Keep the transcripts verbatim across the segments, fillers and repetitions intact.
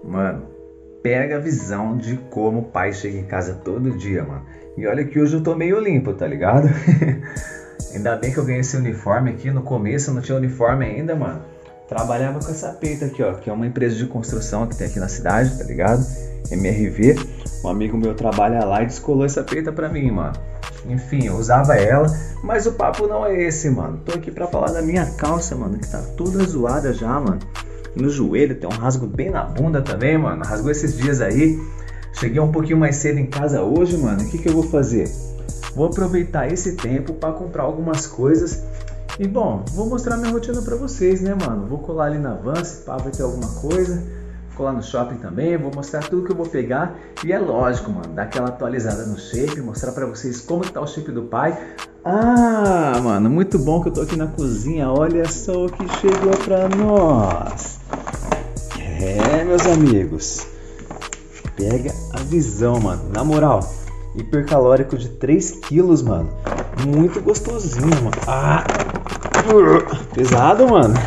Mano, pega a visão de como o pai chega em casa todo dia, mano. E olha que hoje eu tô meio limpo, tá ligado? Ainda bem que eu ganhei esse uniforme aqui. No começo eu não tinha uniforme ainda, mano. Trabalhava com essa peita aqui, ó, que é uma empresa de construção que tem aqui na cidade, tá ligado? M R V. Um amigo meu trabalha lá e descolou essa peita pra mim, mano. Enfim, eu usava ela, mas o papo não é esse, mano. Tô aqui pra falar da minha calça, mano, que tá toda zoada já, mano. No joelho, tem um rasgo bem na bunda também, mano. Rasgou esses dias aí. Cheguei um pouquinho mais cedo em casa hoje, mano. O que que eu vou fazer? Vou aproveitar esse tempo pra comprar algumas coisas. E bom, vou mostrar minha rotina pra vocês, né, mano? Vou colar ali na Vans, pá, vai ter alguma coisa. Colar no shopping também, vou mostrar tudo que eu vou pegar. E é lógico, mano, dar aquela atualizada no shape, mostrar pra vocês como que tá o shape do pai. Ah, mano, muito bom que eu tô aqui na cozinha. Olha só o que chegou pra nós. É, meus amigos, pega a visão, mano. Na moral, hipercalórico de três quilos, mano. Muito gostosinho, mano. Ah, pesado, mano.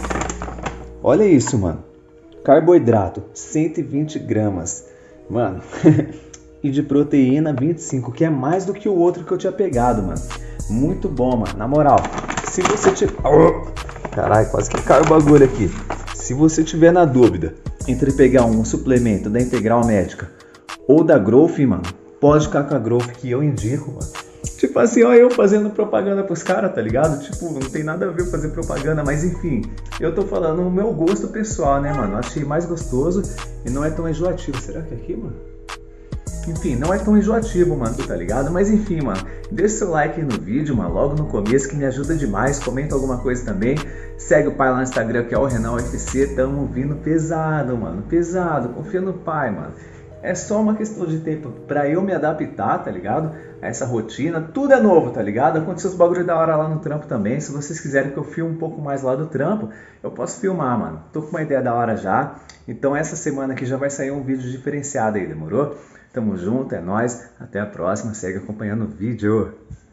Olha isso, mano. Carboidrato, cento e vinte gramas. Mano. E de proteína, vinte e cinco, que é mais do que o outro que eu tinha pegado, mano. Muito bom, mano. Na moral, se você tiver... Caralho, quase que caiu o bagulho aqui. Se você tiver na dúvida entre pegar um suplemento da Integral Médica ou da Growth, mano, pode ficar com a Growth que eu indico, mano. Tipo assim, ó, eu fazendo propaganda pros caras, tá ligado? Tipo, não tem nada a ver fazer propaganda, mas enfim, eu tô falando o meu gosto pessoal, né, mano? Eu achei mais gostoso e não é tão enjoativo. Será que é aqui, mano? Enfim, não é tão enjoativo, mano, tá ligado? Mas enfim, mano, deixa seu like aí no vídeo, mano, logo no começo, que me ajuda demais. Comenta alguma coisa também. Segue o pai lá no Instagram, que é o Renan U F C. Tamo vindo pesado, mano, pesado. Confia no pai, mano. É só uma questão de tempo pra eu me adaptar, tá ligado? A essa rotina. Tudo é novo, tá ligado? Aconteceu os bagulho da hora lá no trampo também. Se vocês quiserem que eu filme um pouco mais lá do trampo, eu posso filmar, mano. Tô com uma ideia da hora já. Então essa semana aqui já vai sair um vídeo diferenciado aí, demorou? Tamo junto, é nóis. Até a próxima. Segue acompanhando o vídeo.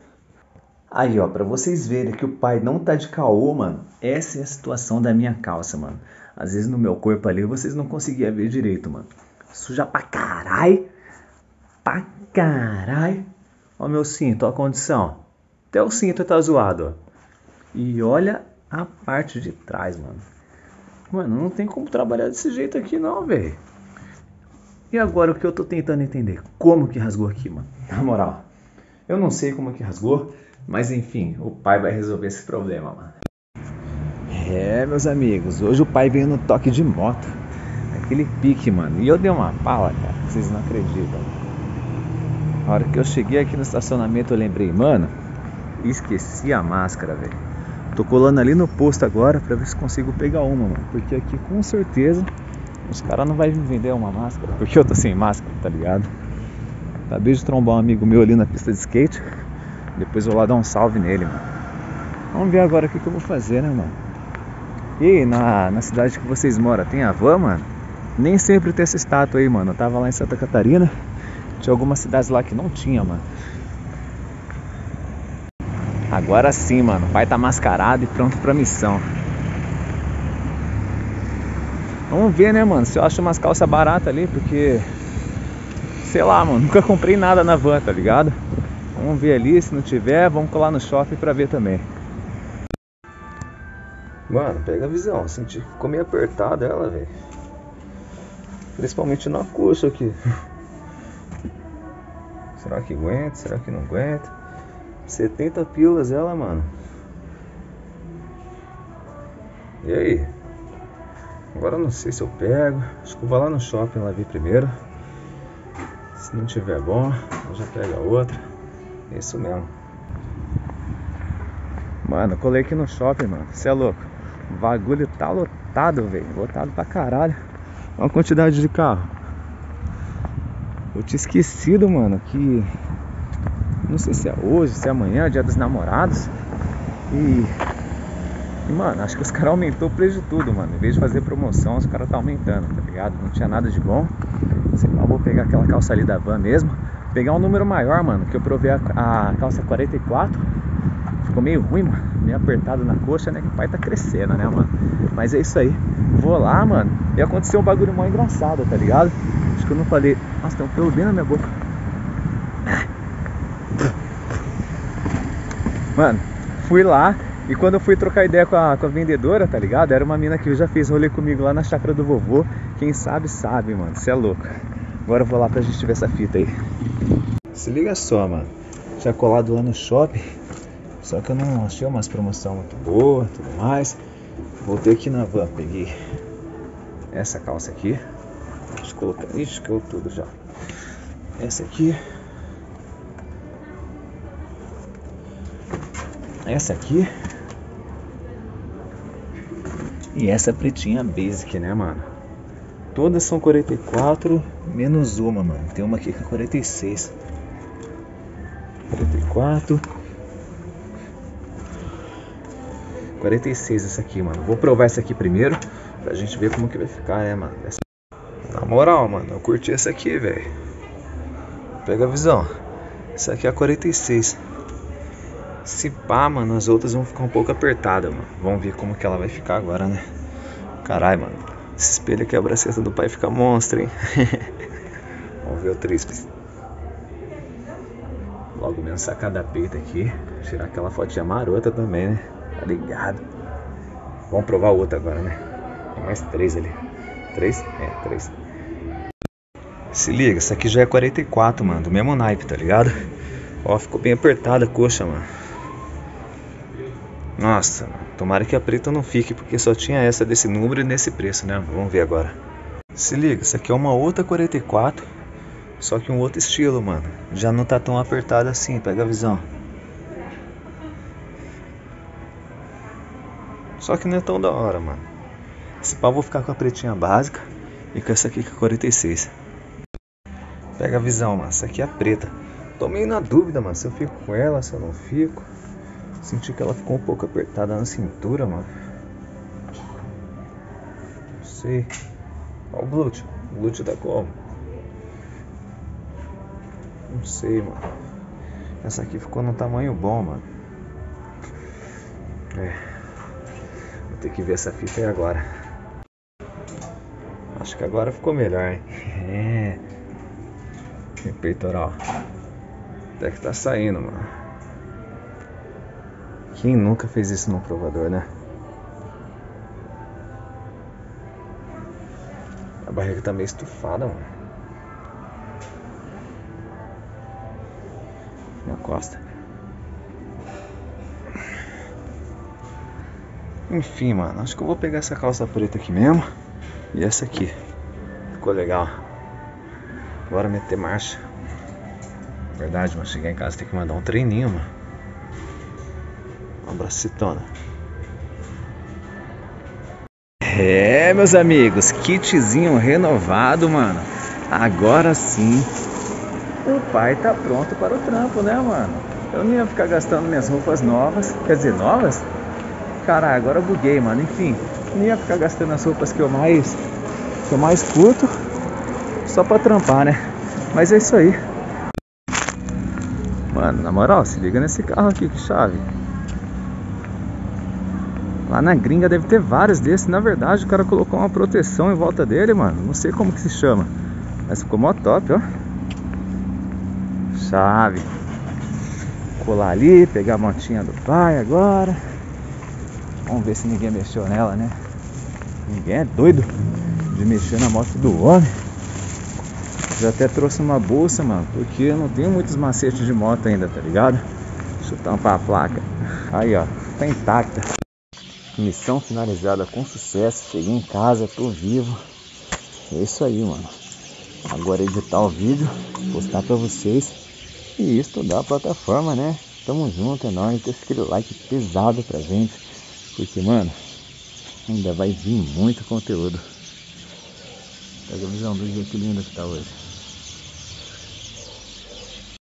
Aí, ó, pra vocês verem que o pai não tá de caô, mano. Essa é a situação da minha calça, mano. Às vezes no meu corpo ali vocês não conseguiam ver direito, mano. Suja pra carai. Pra carai. Ó meu cinto, ó a condição. Até o cinto tá zoado, ó. E olha a parte de trás, mano. Mano, não tem como trabalhar desse jeito aqui não, velho. E agora o que eu tô tentando entender? Como que rasgou aqui, mano? Na moral, eu não sei como que rasgou, mas enfim, o pai vai resolver esse problema, mano. É, meus amigos, hoje o pai veio no toque de moto. Aquele pique, mano. E eu dei uma pala, cara. Vocês não acreditam. A hora que eu cheguei aqui no estacionamento, eu lembrei, mano, esqueci a máscara, velho. Tô colando ali no posto agora pra ver se consigo pegar uma, mano. Porque aqui com certeza os caras não vão me vender uma máscara. Porque eu tô sem máscara, tá ligado? Acabei de trombar um amigo meu ali na pista de skate. Depois vou lá dar um salve nele, mano. Vamos ver agora o que, que eu vou fazer, né, mano? E aí, na, na cidade que vocês moram, tem a van, mano? Nem sempre tem essa estátua aí, mano. Eu tava lá em Santa Catarina. Tinha algumas cidades lá que não tinha, mano. Agora sim, mano. O pai tá mascarado e pronto pra missão. Vamos ver, né, mano, se eu acho umas calças baratas ali, porque... sei lá, mano, nunca comprei nada na van, tá ligado? Vamos ver ali, se não tiver, vamos colar no shopping pra ver também. Mano, pega a visão. Senti que ficou meio apertada ela, velho. Principalmente na coxa aqui. Será que aguenta? Será que não aguenta? setenta pilas ela, mano. E aí? Agora eu não sei se eu pego. Acho que eu vou lá no shopping lá ver primeiro. Se não tiver bom, eu já pego a outra. É isso mesmo. Mano, colei aqui no shopping, mano. Você é louco. O bagulho tá lotado, velho. Lotado pra caralho. Olha a quantidade de carro. Eu tinha esquecido, mano, que... não sei se é hoje, se é amanhã, dia dos namorados. E... e mano, acho que os caras aumentou o preço de tudo, mano. Em vez de fazer promoção, os caras tá aumentando, tá ligado? Não tinha nada de bom. Sei lá, vou pegar aquela calça ali da van mesmo. Pegar um número maior, mano, que eu provei a, a calça quarenta e quatro. ficou meio ruim, mano, meio apertado na coxa, né, que o pai tá crescendo, né, mano. Mas é isso aí, vou lá, mano, e aconteceu um bagulho mó engraçado, tá ligado? Acho que eu não falei. Nossa, tem um pelo bem na minha boca. Mano, fui lá e quando eu fui trocar ideia com a, com a vendedora, tá ligado? Era uma mina que já fez rolê comigo lá na chácara do vovô. Quem sabe, sabe, mano, cê é louco. Agora eu vou lá pra gente ver essa fita aí. Se liga só, mano, tinha colado lá no shopping, só que eu não achei umas promoção muito boa, tudo mais. Voltei aqui na van, peguei essa calça aqui. Deixa eu colocar, ixi, caiu tudo já. Essa aqui. Essa aqui. E essa pretinha basic, né, mano? Todas são quarenta e quatro, menos uma, mano. Tem uma aqui que é quarenta e seis. quarenta e quatro. quarenta e seis essa aqui, mano. Vou provar essa aqui primeiro, pra gente ver como que vai ficar, né, mano? Essa... Na moral, mano, eu curti essa aqui, velho. Pega a visão. Essa aqui é a quarenta e seis. Se pá, mano, as outras vão ficar um pouco apertadas, mano. Vamos ver como que ela vai ficar agora, né? Caralho, mano. Esse espelho aqui, a braceta do pai fica monstro, hein? Vamos ver o tríceps. Logo menos sacada peita aqui. Tirar aquela fotinha marota também, né? Tá ligado? Vamos provar outra agora, né? Tem mais três ali. Três? É, três. Se liga, essa aqui já é quarenta e quatro, mano. Do mesmo naipe, tá ligado? Ó, ficou bem apertada a coxa, mano. Nossa, mano. Tomara que a preta não fique, porque só tinha essa desse número e nesse preço, né? Vamos ver agora. Se liga, essa aqui é uma outra quarenta e quatro, só que um outro estilo, mano. Já não tá tão apertada assim, pega a visão. Só que não é tão da hora, mano. Esse pau eu vou ficar com a pretinha básica e com essa aqui que é quarenta e seis. Pega a visão, mano. Essa aqui é a preta. Tô meio na dúvida, mano, se eu fico com ela, se eu não fico. Senti que ela ficou um pouco apertada na cintura, mano. Não sei. Olha o glúteo. O glúteo da como? Não sei, mano. Essa aqui ficou num tamanho bom, mano. É. Vou ter que ver essa fita aí agora. Acho que agora ficou melhor, hein? É. Tem peitoral. Até que tá saindo, mano. Quem nunca fez isso no provador, né? A barriga tá meio estufada, mano. Minha costa. Enfim, mano. Acho que eu vou pegar essa calça preta aqui mesmo. E essa aqui. Ficou legal. Bora meter marcha. Verdade, mano. Chegar em casa tem que mandar um treininho, mano. Um abracitona. É, meus amigos, kitzinho renovado, mano. Agora sim o pai tá pronto para o trampo, né, mano? Eu não ia ficar gastando minhas roupas novas. Quer dizer, novas? Caralho, agora eu buguei, mano. Enfim, não ia ficar gastando as roupas que eu mais Que eu mais curto só pra trampar, né? Mas é isso aí. Mano, na moral, se liga nesse carro aqui, que chave. Lá na gringa deve ter vários desses. Na verdade, o cara colocou uma proteção em volta dele, mano. Não sei como que se chama, mas ficou mó top, ó. Chave. Colar ali, pegar a motinha do pai agora. Vamos ver se ninguém mexeu nela, né? Ninguém é doido de mexer na moto do homem. Já até trouxe uma bolsa, mano, porque eu não tenho muitos macetes de moto ainda, tá ligado? Deixa eu tampar a placa. Aí, ó, tá intacta. Missão finalizada com sucesso. Cheguei em casa, tô vivo. É isso aí, mano. Agora é editar o vídeo, postar pra vocês e estudar a plataforma, né? Tamo junto, é nóis. Deixa aquele like pesado pra gente, porque, mano, ainda vai vir muito conteúdo. Pega a visão do dia que lindo que tá hoje.